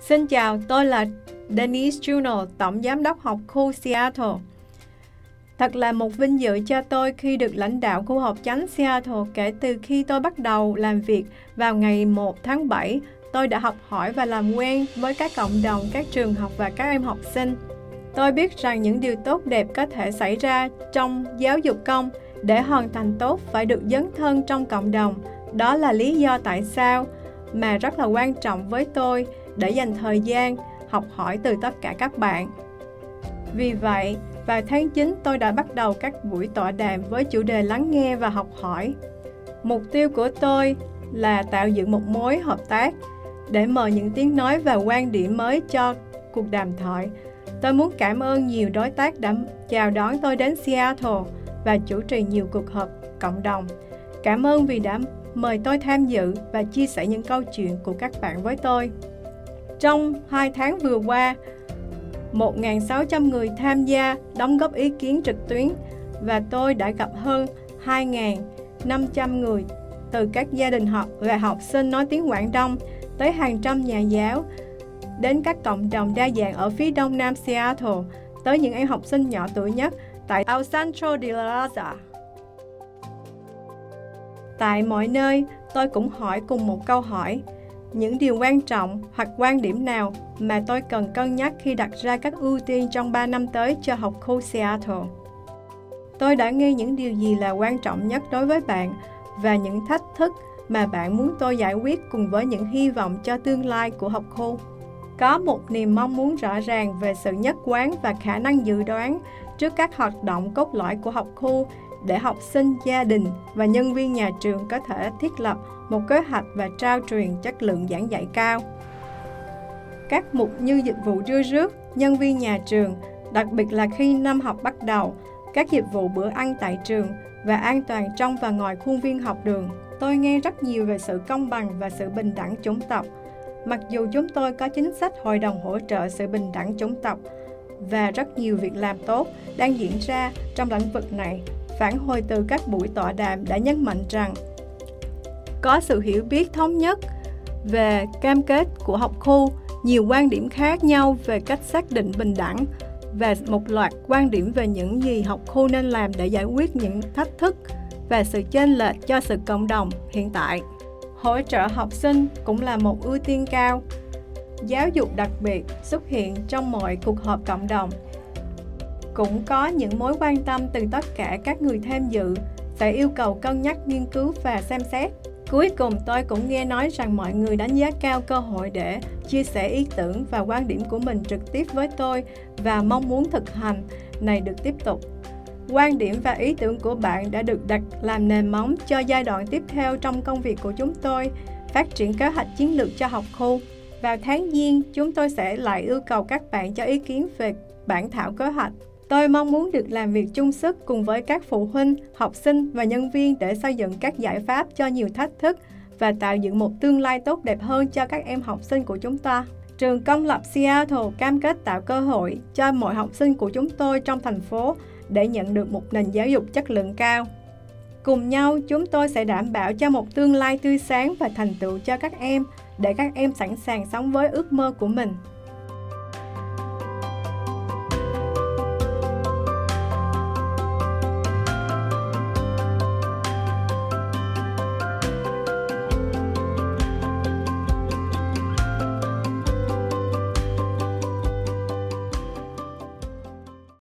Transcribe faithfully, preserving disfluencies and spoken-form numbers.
Xin chào, tôi là Denise Juneau, Tổng Giám đốc học khu Seattle. Thật là một vinh dự cho tôi khi được lãnh đạo khu học chánh Seattle. Kể từ khi tôi bắt đầu làm việc vào ngày một tháng bảy, tôi đã học hỏi và làm quen với các cộng đồng, các trường học và các em học sinh. Tôi biết rằng những điều tốt đẹp có thể xảy ra trong giáo dục công. Để hoàn thành tốt phải được dấn thân trong cộng đồng. Đó là lý do tại sao mà rất là quan trọng với tôi để dành thời gian học hỏi từ tất cả các bạn. Vì vậy, vào tháng chín tôi đã bắt đầu các buổi tọa đàm với chủ đề lắng nghe và học hỏi. Mục tiêu của tôi là tạo dựng một mối hợp tác để mời những tiếng nói và quan điểm mới cho cuộc đàm thoại. Tôi muốn cảm ơn nhiều đối tác đã chào đón tôi đến Seattle và chủ trì nhiều cuộc họp cộng đồng. Cảm ơn vì đã mời tôi tham dự và chia sẻ những câu chuyện của các bạn với tôi. Trong hai tháng vừa qua, một nghìn sáu trăm người tham gia đóng góp ý kiến trực tuyến và tôi đã gặp hơn hai nghìn năm trăm người từ các gia đình học và học sinh nói tiếng Quảng Đông tới hàng trăm nhà giáo, đến các cộng đồng đa dạng ở phía đông nam Seattle, tới những em học sinh nhỏ tuổi nhất tại El Centro de la Raza. Tại mọi nơi, tôi cũng hỏi cùng một câu hỏi: những điều quan trọng hoặc quan điểm nào mà tôi cần cân nhắc khi đặt ra các ưu tiên trong ba năm tới cho học khu Seattle? Tôi đã nghe những điều gì là quan trọng nhất đối với bạn và những thách thức mà bạn muốn tôi giải quyết cùng với những hy vọng cho tương lai của học khu. Có một niềm mong muốn rõ ràng về sự nhất quán và khả năng dự đoán trước các hoạt động cốt lõi của học khu để học sinh, gia đình và nhân viên nhà trường có thể thiết lập một kế hoạch và trao truyền chất lượng giảng dạy cao. Các mục như dịch vụ đưa rước, nhân viên nhà trường, đặc biệt là khi năm học bắt đầu, các dịch vụ bữa ăn tại trường và an toàn trong và ngoài khuôn viên học đường. Tôi nghe rất nhiều về sự công bằng và sự bình đẳng chủng tộc. Mặc dù chúng tôi có chính sách hội đồng hỗ trợ sự bình đẳng chủng tộc và rất nhiều việc làm tốt đang diễn ra trong lĩnh vực này, phản hồi từ các buổi tọa đàm đã nhấn mạnh rằng có sự hiểu biết thống nhất về cam kết của học khu, nhiều quan điểm khác nhau về cách xác định bình đẳng và một loạt quan điểm về những gì học khu nên làm để giải quyết những thách thức và sự chênh lệch cho sự cộng đồng hiện tại. Hỗ trợ học sinh cũng là một ưu tiên cao. Giáo dục đặc biệt xuất hiện trong mọi cuộc họp cộng đồng. Cũng có những mối quan tâm từ tất cả các người tham dự sẽ yêu cầu cân nhắc, nghiên cứu và xem xét. Cuối cùng, tôi cũng nghe nói rằng mọi người đánh giá cao cơ hội để chia sẻ ý tưởng và quan điểm của mình trực tiếp với tôi và mong muốn thực hành này được tiếp tục. Quan điểm và ý tưởng của bạn đã được đặt làm nền móng cho giai đoạn tiếp theo trong công việc của chúng tôi, phát triển kế hoạch chiến lược cho học khu. Vào tháng Giêng, chúng tôi sẽ lại yêu cầu các bạn cho ý kiến về bản thảo kế hoạch. Tôi mong muốn được làm việc chung sức cùng với các phụ huynh, học sinh và nhân viên để xây dựng các giải pháp cho nhiều thách thức và tạo dựng một tương lai tốt đẹp hơn cho các em học sinh của chúng ta. Trường công lập Seattle cam kết tạo cơ hội cho mọi học sinh của chúng tôi trong thành phố để nhận được một nền giáo dục chất lượng cao. Cùng nhau, chúng tôi sẽ đảm bảo cho một tương lai tươi sáng và thành tựu cho các em, để các em sẵn sàng sống với ước mơ của mình.